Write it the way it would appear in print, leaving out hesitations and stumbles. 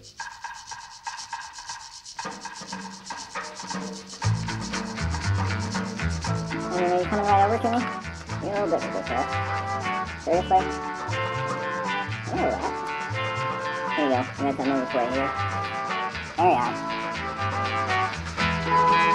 And are you coming right over to me? You're a little bit ridiculous. Seriously? You're a rat. Here you go. You got that move right here. There you are.